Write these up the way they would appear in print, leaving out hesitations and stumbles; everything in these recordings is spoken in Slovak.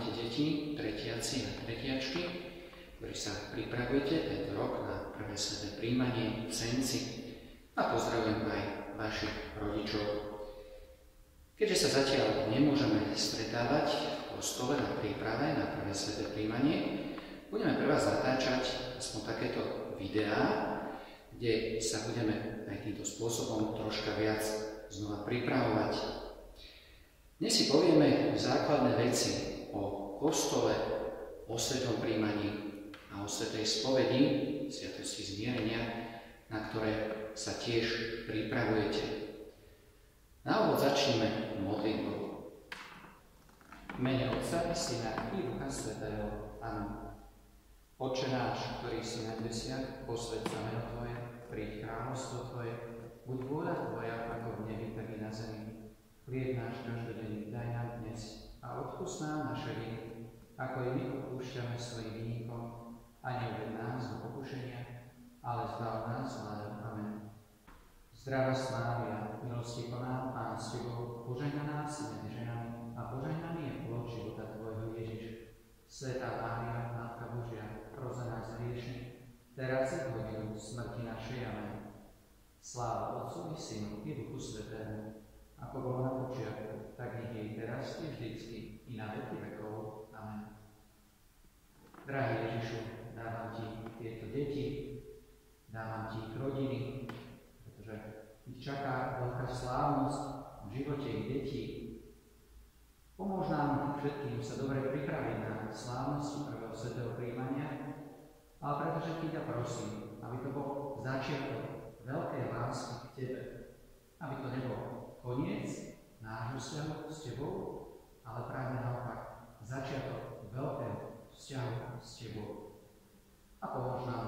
máte deti, tretiaci a tretiačky, ktorí sa pripravujete tento rok na prvé sväté prijímanie, cenci, a pozdravujem aj vašich rodičov. Keďže sa zatiaľ nemôžeme stretávať v kostole na príprave na prvé sväté prijímanie, budeme pre vás natáčať aspoň takéto videá, kde sa budeme aj týmto spôsobom troška viac znova pripravovať. Dnes si povieme základné veci o kostole, o svätom prijímaní a o svätej spovedi, sviatosti zmierenia, na ktoré sa tiež pripravujete. Na úvod začneme modlitbou. V mene Otca i Syna i Ducha Svätého. Amen. Otče náš, ktorý si na nebesiach, posväť sa meno Tvoje, príď kráľovstvo Tvoje, buď vôľa Tvoja ako v nebi, tak i na zemi. Chlieb náš každodenný daj nám dnes a odpusť nám naše viny, ako i my odpúšťame svojim vinníkom, a neuved nás do pokušenia, ale zbav nás zlého. Amen. Zdravá Mária, milosti plná, Pán s Tebou, požehnaná si medzi ženami a požehnaný je plod života Tvojho Ježiš. Svätá Mária, Matka Božia, pros za nás hriešnych, teraz i v hodinu smrti našej. Amen. Sláva Otcu i Synu i Duchu Svätému, ako bolo na počiatku, tak nech je teraz i vždycky i na veky vekov. Amen. Drahý Ježišu, dávam Ti tieto deti, dávam Ti ich rodiny, pretože ich čaká veľká slávnosť v živote ich detí. Pomôž nám všetkým sa dobre pripraviť na slávnosti prvého svätého prijímania, ale pretože Ti ťa prosím, aby to bol začiatok veľkej lásky k Tebe, aby to nebol koniec nášho vzťahu s Tebou, ale práve naopak začiatok veľkého vzťahu s Tebou. A pomôž nám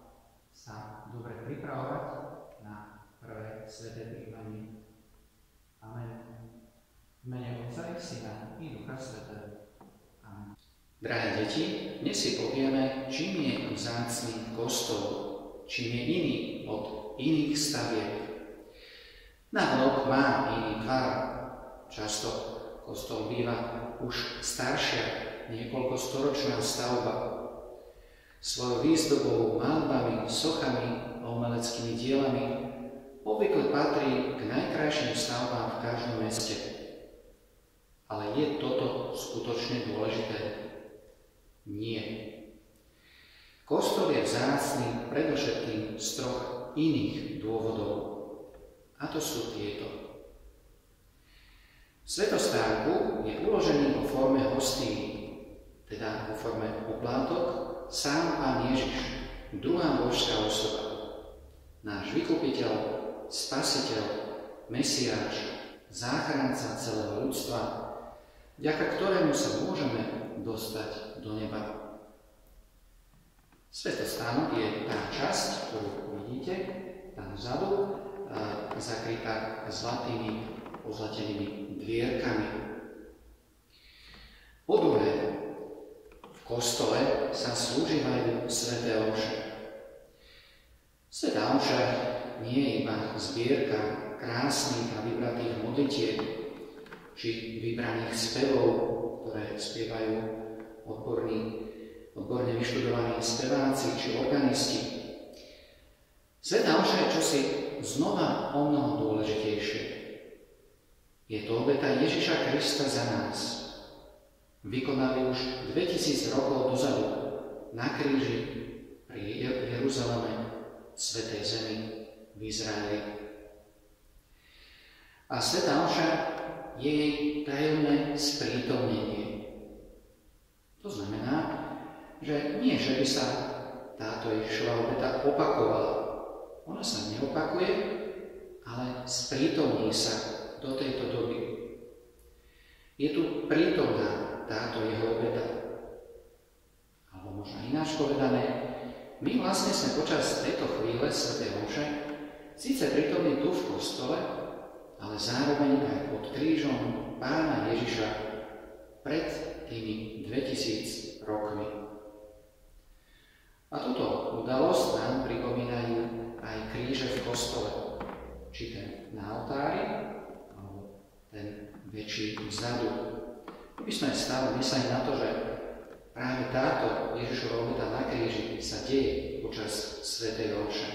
sa dobre pripravovať na prvé sväté prijímanie. Amen. V mene Otca i Syna i Ducha Svätého. Amen. Drahé deti, dnes si povieme, čím je vzácny kostol, čím je iný od iných stavieb. Navonok má iný tvar. Často kostol býva už staršia, niekoľkostoročná stavba. Svojou výzdobou, malbami, sochami a umeleckými dielami obvykle patrí k najkrajším stavbám v každom meste. Ale je toto skutočne dôležité? Nie. Kostol je vzácny predovšetkým z troch iných dôvodov. A to sú tieto. V svätostánku je uložený vo forme hostín, teda vo forme oplátok, sám Pán Ježiš, druhá božská osoba, náš vykupiteľ, spasiteľ, Mesiáš, záchranca celého ľudstva, vďaka ktorému sa môžeme dostať do neba. Svätostánok je tá časť, ktorú vidíte tam vzadu, zakrytá zlatými pozlatenými dvierkami. Po druhé, v kostole sa slúživajú sväté omše. Svätá omša nie je iba zbierka krásnych a vybratých modlitieb či vybraných spevov, ktoré spievajú odborne vyštudovaní speváci či organisti. Svätá omša je čosi znova o mnoho dôležitejšie. Je to obeta Ježiša Krista za nás. Vykonali už 2000 rokov dozadu na kríži pri Jeruzaleme, svätej zemi v Izraeli. A svätá omša je jej tajomné sprítomnenie. To znamená, že nie, že by sa táto Ježišova obeta opakovala. Ona sa neopakuje, ale sprítomní sa do tejto doby. Je tu prítomná táto jeho obeta. Alebo možno ináč povedané, my vlastne sme počas tejto chvíle svätej omše síce prítomní tu v kostole, ale zároveň aj pod krížom Pána Ježiša pred tými 2000 rokmi. A túto udalosť nám pripomínajú aj kríže v kostole, či ten na oltári, alebo ten väčší vzadu. by sme stále mysleli na to, že práve táto Ježišova obeta na kríži sa deje počas svätej omše.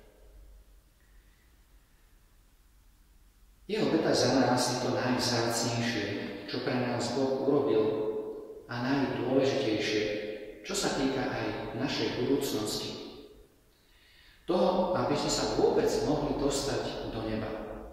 Jeho obeta za nás je to najvzácnejšie, čo pre nás Boh urobil, a najdôležitejšie, čo sa týka aj našej budúcnosti. Toho, aby sme sa vôbec mohli dostať do neba.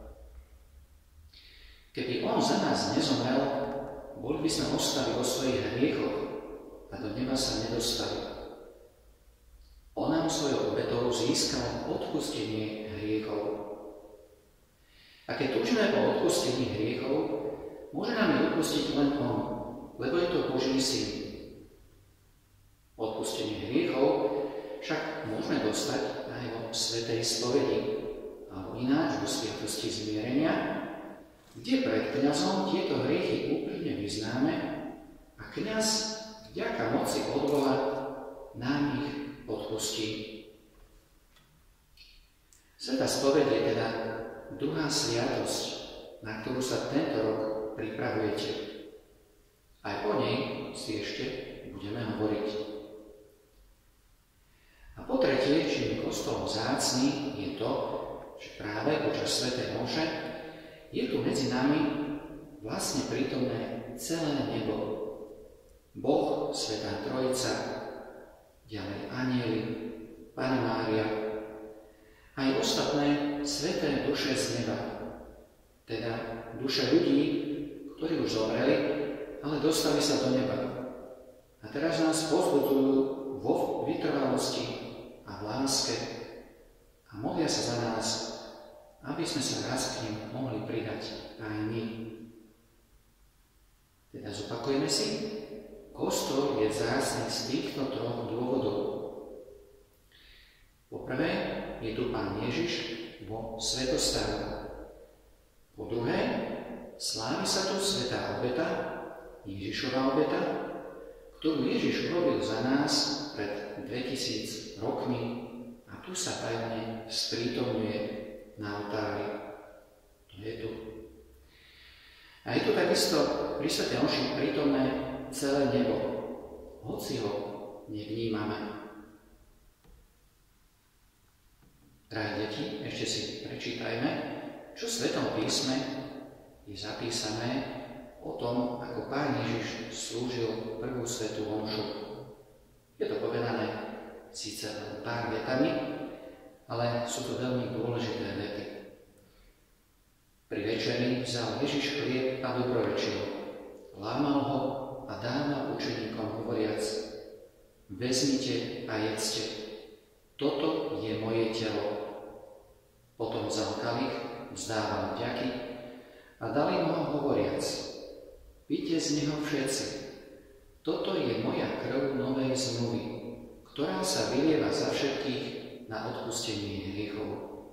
Keby on za nás nezomrel, boli by sme ostali vo svojich hriechoch a do neba sa nedostali. On nám svojou obetou získal odpustenie hriechov. A keď túžime po odpustení hriechov, môže nám ich odpustiť len on, lebo je to Boží syn. Odpustenie hriechov však môžeme dostať aj vo svätej spovedi, alebo ináč vo sviatosti zmierenia, kde pred kňazom tieto hriechy úprimne vyznáme a kňaz vďaka moci od Boha nám ich odpustí. Svätá spoveď je teda druhá sviatosť, na ktorú sa tento rok pripravujete. Aj o nej si ešte budeme hovoriť. A po tretie, čím je kostol vzácny, je to, že práve počas svätej omše je tu medzi nami vlastne prítomné celé nebo. Boh, Svätá Trojica, ďalej anjeli, Panna Mária, aj ostatné sväté duše z neba, teda duše ľudí, ktorí už zomreli, ale dostali sa do neba. A teraz nás povzbudzujú vo vytrvalosti a v láske a modlia sa za nás, aby sme sa raz k nim mohli pridať aj my. Teda zopakujeme si, kostol je vzácny z týchto troch dôvodov. Poprvé, je tu Pán Ježiš vo svätostánku. Po druhé, slávi sa tu svätá obeta, Ježišova obeta, ktorú Ježiš urobil za nás pred 2000 rokmi a tu sa tajne sprítomňuje na oltári. To je tu. A je tu takisto pri svätej omši prítomné celé nebo, hoci ho nevnímame. Drahí deti, ešte si prečítajme, čo v Svätom písme je zapísané o tom, ako Pán Ježiš slúžil prvú svätú omšu. Je to povedané síce len pár vetami, ale sú to veľmi dôležité vety. Pri večeri vzal Ježiš chlieb a dobrorečil, lámal ho a dával učeníkom hovoriac: vezmite a jedzte, toto je moje telo. Potom vzal kalich, vzdával vďaky a dal im ho hovoriac: pite z neho všetci, toto je moja krv novej zmluvy, ktorá sa vylieva za všetkých na odpustenie hriechov.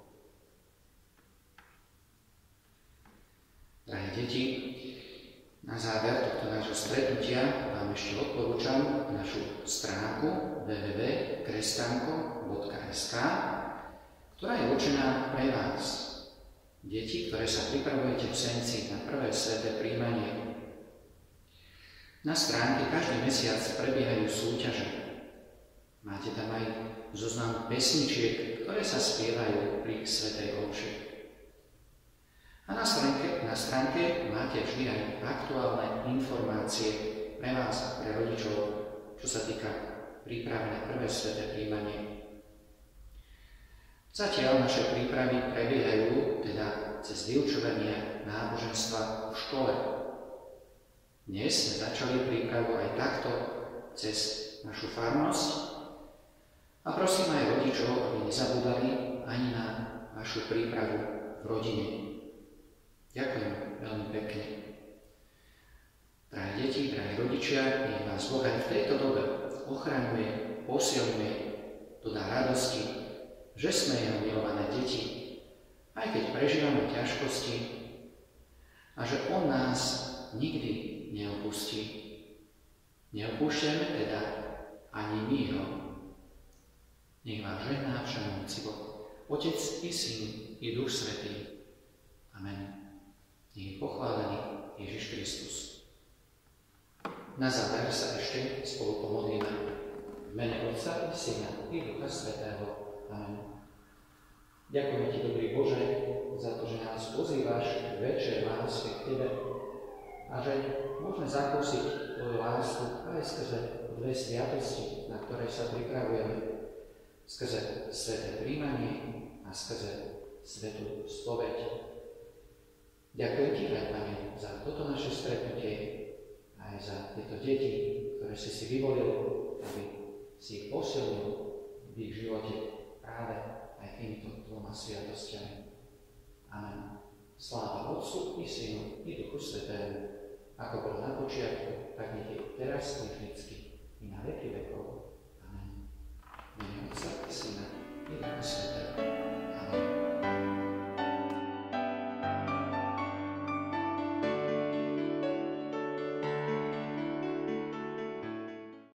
Drahí deti, na záver tohto nášho stretnutia vám ešte odporúčam našu stránku www.kresťanko.sk, ktorá je určená pre vás, deti, ktoré sa pripravujete v Senci na prvé sväté prijímanie. Na stránke každý mesiac prebiehajú súťaže. Máte tam aj zoznam pesničiek, ktoré sa spievajú pri svätej omši. A na stránke máte vždy aj aktuálne informácie pre vás a pre rodičov, čo sa týka prípravy na prvé sväté prijímanie. Zatiaľ naše prípravy prebiehajú teda cez vyučovanie náboženstva v škole. Dnes sme začali prípravu aj takto cez našu farnosť a prosím aj rodičov, aby nezabudali ani na vašu prípravu v rodine. Ďakujem veľmi pekne. Drahí deti, drahí rodičia, nech vás Boh aj v tejto dobe ochraňuje, posilňuje, dodá radosti, že sme jeho milované deti, aj keď prežívame ťažkosti a že on nás nikdy neopustí. Neopúšťajme teda ani my ho. Nech vás žehná všemohúci Boh, Otec i Syn i Duch Svätý. Amen. Nech je pochválený Ježiš Kristus. Na záver sa ešte spolu pomodlíme. V mene Otca i Syna i Ducha Svätého. Amen. Ďakujem Ti, dobrý Bože, za to, že nás pozývaš k večer lásky k Tebe a že môžeme zakúsiť Tvoju lásku aj skrze dve sviatosti, na ktoré sa pripravujeme, skrze sväté príjmanie a skrze svätú spoveď. Ďakujem Ti, Pane, za toto naše stretnutie, aj za tieto deti, ktoré si vyvolil, aby si ich posilnil v ich živote práve aj týmito dvoma sviatostiami. Amen. Sláva Otcu i Synu i Duchu Svätému, ako bolo na počiatku, tak nech je teraz i vždycky i na veky vekov. Amen. V mene Otca i Syna i Ducha Svätého.